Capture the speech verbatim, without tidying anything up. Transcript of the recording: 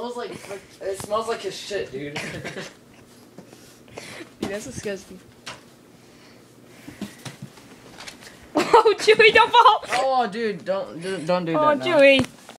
smells like it smells like his shit, dude. Dude, that's disgusting. Oh, Chewy, don't fall! Oh, dude, don't don't do Oh, that. now. Chewy.